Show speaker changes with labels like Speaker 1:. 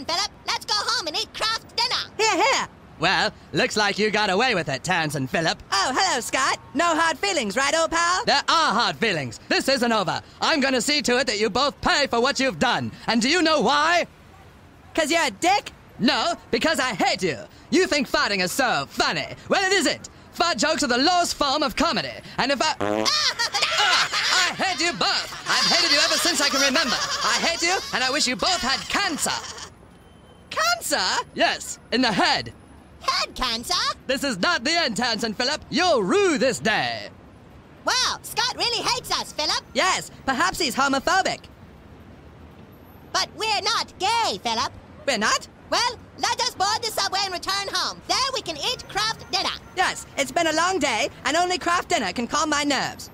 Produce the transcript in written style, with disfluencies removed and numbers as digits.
Speaker 1: and Phillip. Let's go home and eat Kraft dinner.
Speaker 2: Here, here.
Speaker 3: Well, looks like you got away with it, Terrance and Phillip.
Speaker 2: Oh, hello, Scott. No hard feelings, right, old pal?
Speaker 3: There are hard feelings. This isn't over. I'm gonna see to it that you both pay for what you've done. And do you know why?
Speaker 2: 'Cause you're a dick?
Speaker 3: No, because I hate you. You think farting is so funny. Well, it isn't. Fart jokes are the lowest form of comedy. And if I hate you both. I've hated you ever since I can remember. I hate you, and I wish you both had cancer.
Speaker 2: Cancer?
Speaker 3: Yes, in the head.
Speaker 1: Head cancer?
Speaker 3: This is not the end, Terrance and Phillip. You'll rue this day.
Speaker 1: Wow, Scott really hates us, Phillip.
Speaker 2: Yes, perhaps he's homophobic.
Speaker 1: But we're not gay, Phillip.
Speaker 2: We're not?
Speaker 1: Well, let us board the subway and return home. There we can eat Kraft dinner.
Speaker 2: Yes, it's been a long day, and only Kraft dinner can calm my nerves.